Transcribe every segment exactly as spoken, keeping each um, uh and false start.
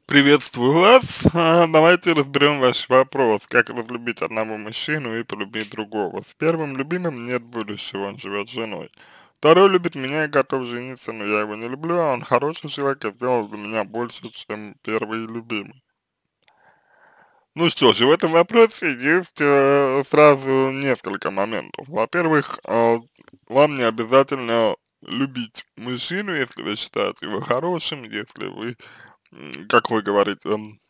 Приветствую вас. А, Давайте разберем ваш вопрос, как разлюбить одного мужчину и полюбить другого. С первым любимым нет будущего, он живет с женой. Второй любит меня и готов жениться, но я его не люблю, а он хороший человек и сделал для меня больше, чем первый любимый. Ну что ж, и в этом вопросе есть э, сразу несколько моментов. Во-первых, э, вам не обязательно любить мужчину, если вы считаете его хорошим, если вы, м, как вы говорите,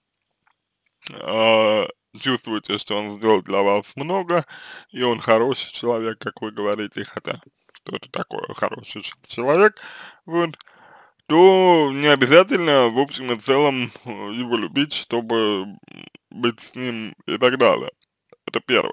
а, чувствуете, что он сделал для вас много, и он хороший человек, как вы говорите, хотя что это такое хороший ч- человек, вот, то не обязательно, в общем и целом, э, его любить, чтобы м, быть с ним и так далее. Это первое.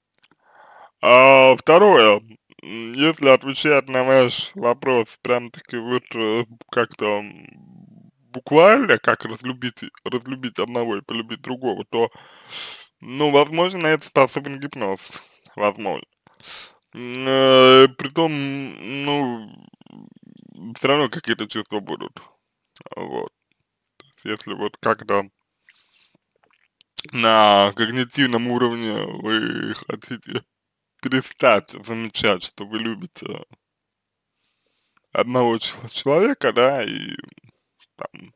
А второе, м, если отвечать на ваш вопрос прям-таки вот э, как-то м, буквально, как разлюбить, разлюбить одного и полюбить другого, то, ну, возможно, на это способен гипноз, возможно. М, э, Притом, ну, все равно какие-то чувства будут, вот. Если вот как-то на когнитивном уровне вы хотите перестать замечать, что вы любите одного ч- человека, да, и там,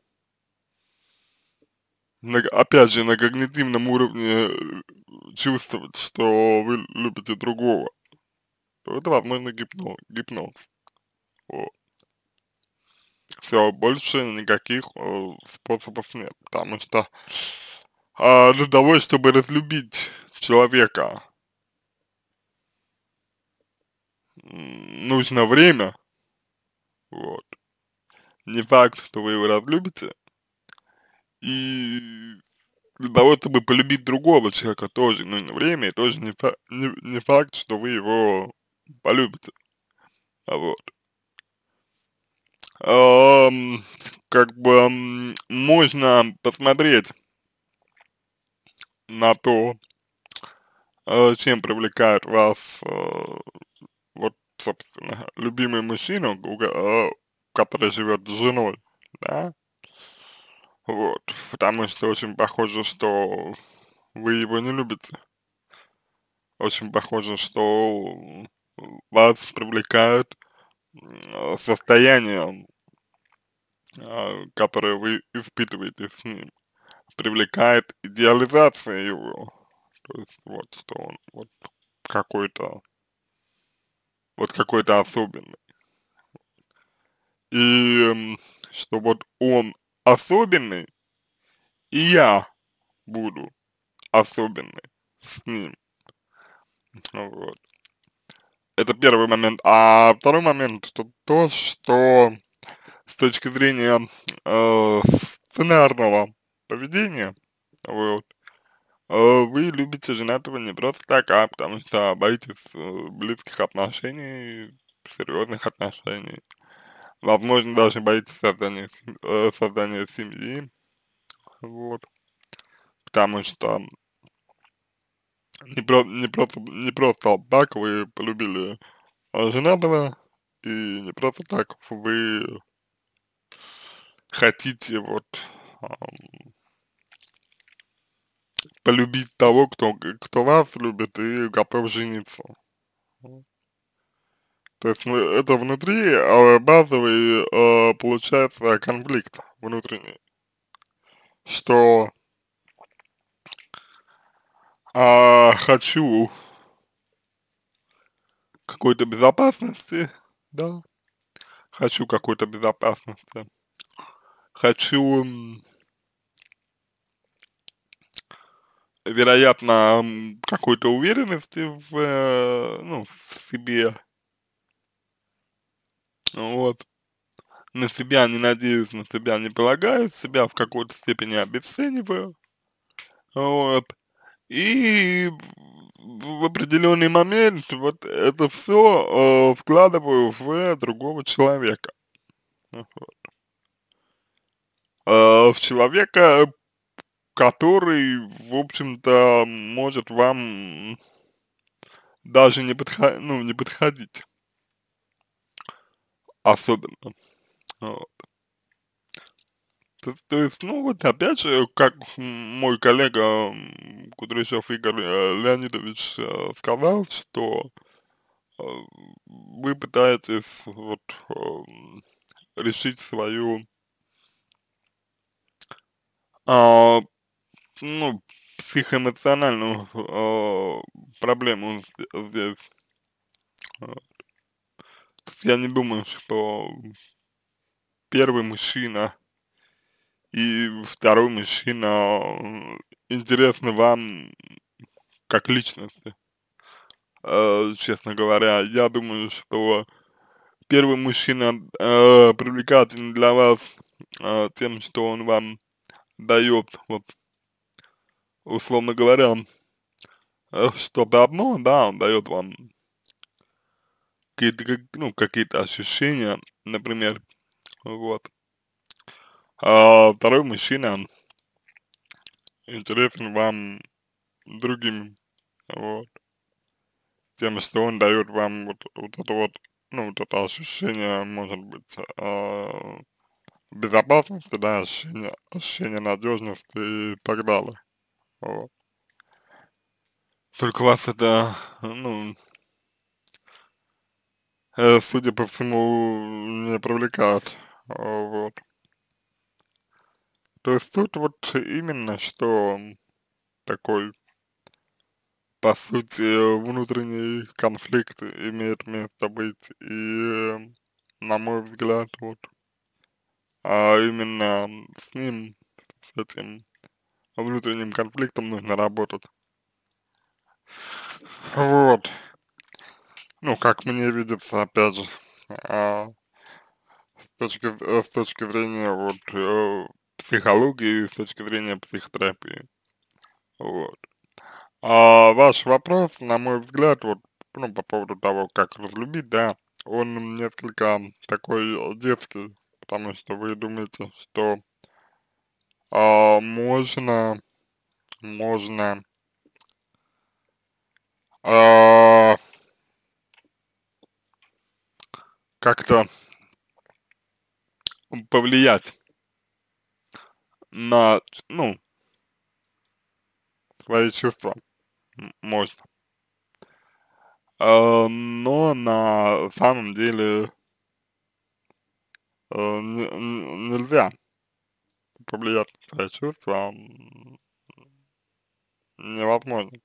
на- опять же, на когнитивном уровне э, чувствовать, что вы любите другого, то это, возможно, гипноз. гипноз. Вот. Все, больше никаких э, способов нет, потому что а, для того, чтобы разлюбить человека, м, нужно время, вот. Не факт, что вы его разлюбите, и для того, чтобы полюбить другого человека, тоже нужно время, и тоже не, фа- не, не факт, что вы его полюбите. А вот. Ам, как бы м, можно посмотреть на то, э, чем привлекает вас, э, вот, собственно, любимый мужчина, у ко- э, который живет с женой, да, вот, потому что очень похоже, что вы его не любите. Очень похоже, что вас привлекает м, состояние, а, которое вы испытываете с ним, привлекает идеализация его. То есть вот что он вот какой-то, вот какой-то особенный. И м, что вот он особенный, и я буду особенный с ним. Вот. Это первый момент. А второй момент, что то, что с точки зрения э, сценарного поведения, вот, э, вы любите женатого не просто так, а потому что боитесь э, близких отношений, серьезных отношений. Возможно, даже боитесь создания, сем- э, создания семьи, вот, потому что не, про, не, просто, не просто так вы полюбили э, женатого, и не просто так вы хотите вот ам, полюбить того, кто, кто вас любит и готов жениться. Вот. То есть мы, это внутри э, базовый э, получается конфликт внутренний, что а, хочу какой-то безопасности, да, хочу какой-то безопасности, хочу, м, вероятно, м, какой-то уверенности в, э, ну, в себе, вот, на себя не надеюсь, на себя не полагаю, себя в какой-то степени обесцениваю, вот, и в в определенный момент вот это все вкладываю в другого человека. Вот. Э, в человека, который, в общем-то, может вам даже не подхо ну, не подходить особенно. Вот. То, то есть, ну вот опять же, как мой коллега м, Кудряшов Игорь э, Леонидович э, сказал, что э, вы пытаетесь вот эм, решить свою а, ну, психоэмоциональную э, проблему з- здесь. Э, то есть я не думаю, что первый мужчина и второй мужчина э, интересны вам как личности. Э, честно говоря, я думаю, что первый мужчина э, привлекателен для вас э, тем, что он вам дает, вот, условно говоря, э, что-то одно, да, он дает вам какие-то, как, ну, какие-то ощущения, например, вот. А второй мужчина интересен вам другим, вот, тем, что он дает вам вот, вот это вот, ну, вот это ощущение, может быть, а, безопасности, да, ощущение, ощущение надежности и так далее. Вот. Только вас это, ну, э, судя по всему, не привлекает. А, вот. То есть тут вот именно, что такой, по сути, внутренний конфликт имеет место быть. И, э, на мой взгляд, вот, а именно с ним, с этим внутренним конфликтом нужно работать. Вот. Ну, как мне видится, опять же, а, с точки, з- э, с точки зрения вот э, психологии, с точки зрения психотерапии. Вот. А ваш вопрос, на мой взгляд, вот, ну, по поводу того, как разлюбить, да, он несколько такой детский, потому что вы думаете, что а, можно, можно а, как-то повлиять на, ну, свои чувства, м, можно. А, но на самом деле э, не- н- нельзя повлиять на свои чувства, м, невозможно.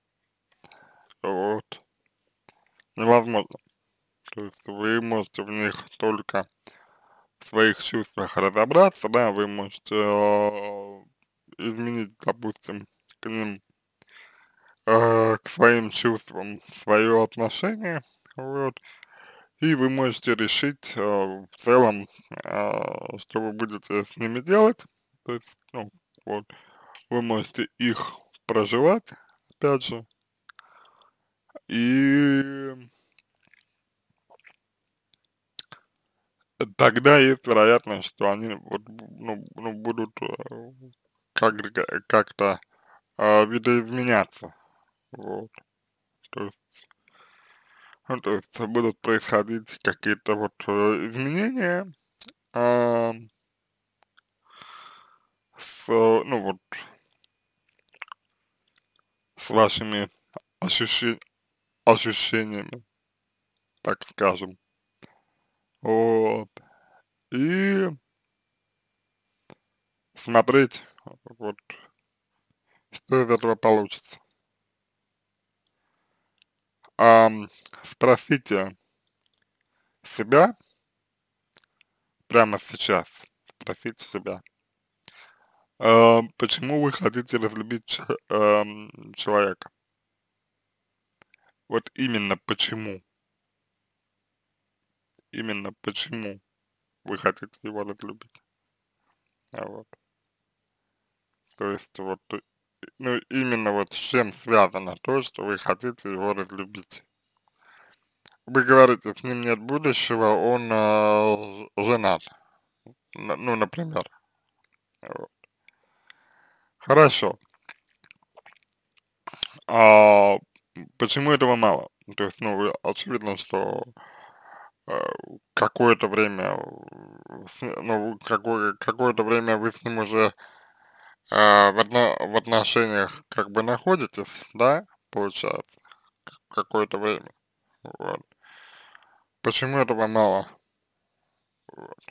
Вот. Невозможно. То есть вы можете в них только в своих чувствах разобраться, да, вы можете э, изменить, допустим, к ним, э, к своим чувствам свое отношение, вот, и вы можете решить э, в целом, э, что вы будете с ними делать, то есть, ну, вот, вы можете их проживать, опять же, и тогда есть вероятность, что они вот, ну, ну, будут э, как, как-то э, видоизменяться, вот, то есть, ну, то есть будут происходить какие-то вот э, изменения а, с, э, ну, вот, с вашими ощущи- ощущениями, так скажем, вот, и смотреть, вот, что из этого получится. Ам, спросите себя прямо сейчас, спросите себя, а, почему вы хотите разлюбить ч- ам, человека? Вот именно почему, именно почему вы хотите его разлюбить. А вот, то есть вот, э, ну именно вот с чем связано то, что вы хотите его разлюбить. Вы говорите, с ним нет будущего, он а, женат, Н- ну, например. Вот. Хорошо. А почему этого мало? То есть, ну, вы- очевидно, что э, какое-то время, э, с ну, какое какое-то время вы с ним уже, а, в одно в отношениях как бы находитесь, да, получается, какое-то время, вот. Почему этого мало? Вот.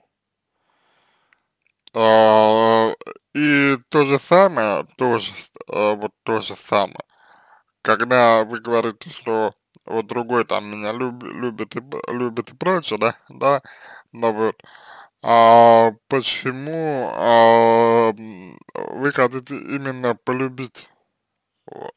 А, и то же самое, тоже, с а, вот то же самое, когда вы говорите, что вот другой там меня люб любит и п любит и прочее, да, да, но вот, а почему, а, м, вы хотите именно полюбить? Вот.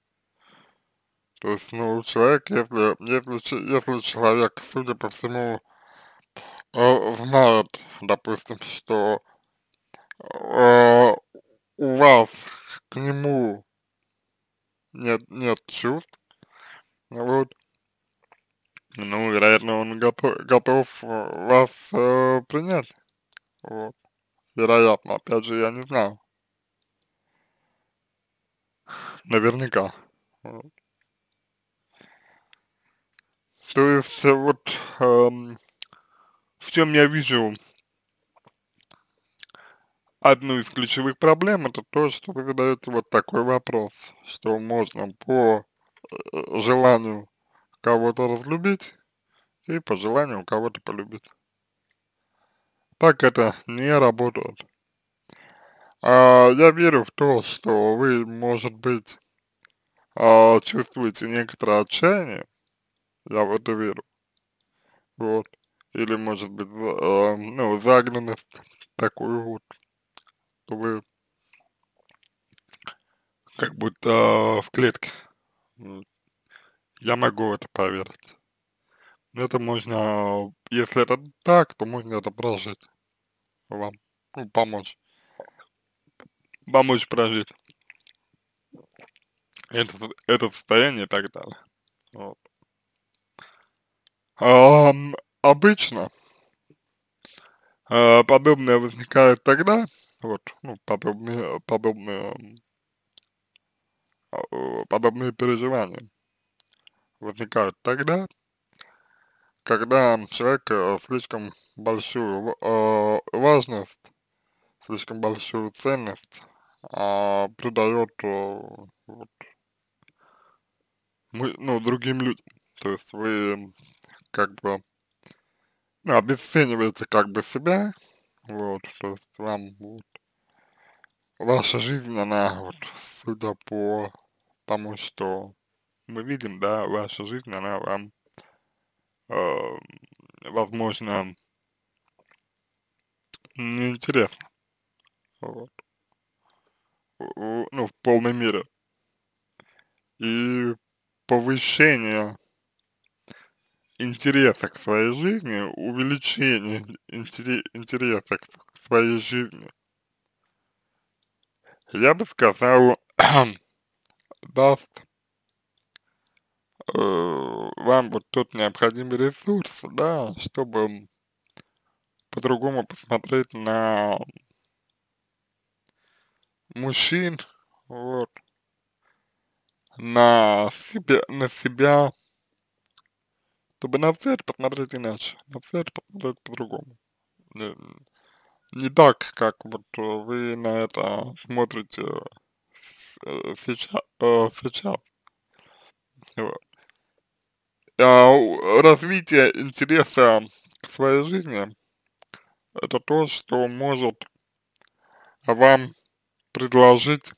То есть, ну, человек, если если че если человек, судя по всему, э, знает, допустим, что, э, у вас к нему нет нет чувств, вот, ну, вероятно, он гото готов, э, вас, э, принять, вот. Вероятно, опять же, я не знаю. Наверняка. Вот. То есть, э, вот, эм, в чем я вижу одну из ключевых проблем, это то, что вы задаете вот такой вопрос, что можно по, э, желанию кого-то разлюбить и по желанию кого-то полюбить. Так это не работает. А, я верю в то, что вы, может быть, а, чувствуете некоторое отчаяние, я в это верю, вот, или, может быть, за а, ну, загнанность такую вот, что вы как будто в клетке, м, я могу в это поверить. Это можно, если это так, то можно это прожить вам, ну, помочь, помочь прожить это, со- это состояние и так далее. Вот. Ам, обычно а, подобное возникает тогда, вот, ну, подобные, подобные, м, а, э, подобные переживания возникают тогда, когда человек э, слишком большую ва- а, важность, слишком большую ценность а, придает э, вот, мы, ну, другим людям. То есть вы как бы, ну, обесцениваете как бы себя, вот, то есть вам вот, ваша жизнь, она вот, судя по тому, что мы видим, да, ваша жизнь, она вам, э, возможно, неинтересна, вот, в- ну, в полной мере. И повышение интереса к своей жизни, увеличение интере- интереса к своей жизни, я бы сказал, даст э, вам вот тот необходимый ресурс, да, чтобы по-другому посмотреть на мужчин, вот, на себя, на себя, чтобы на все это посмотреть иначе, на все это посмотреть по-другому. Не, не так, как вот э, вы на это смотрите сейчас, сейчас. Вот. А, у- развитие интереса к своей жизни — это то, что может вам предложить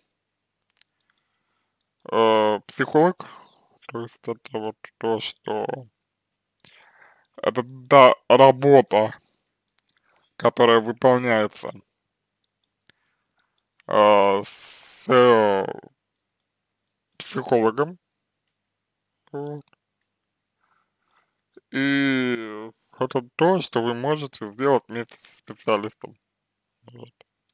э, психолог, то есть это вот то, что это та работа, которая выполняется э, с э, психологом, вот. И это то, что вы можете сделать вместе со специалистом. Вот.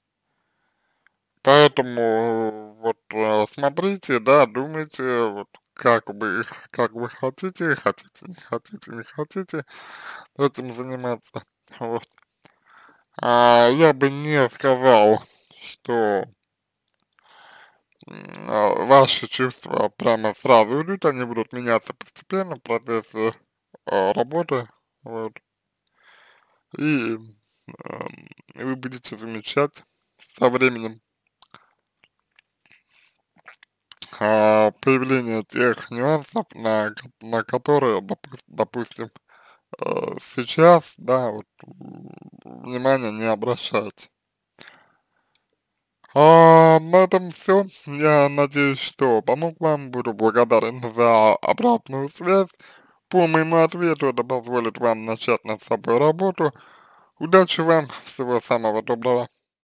Поэтому э, вот э, смотрите, да, думайте, вот как вы, как вы хотите, хотите, не хотите, не хотите этим заниматься. Вот. А я бы не сказал, что м, а, ваши чувства прямо сразу идут, они будут меняться постепенно в процессе а, работы, вот, и, ам, вы будете замечать со временем а, появление тех нюансов, на, ко- на которые, допу- допустим, э, сейчас, да, вот, м, внимания не обращать. А, на этом все. Я надеюсь, что помог вам. Буду благодарен за обратную связь по моему ответу. Это позволит вам начать над собой работу. Удачи вам, всего самого доброго.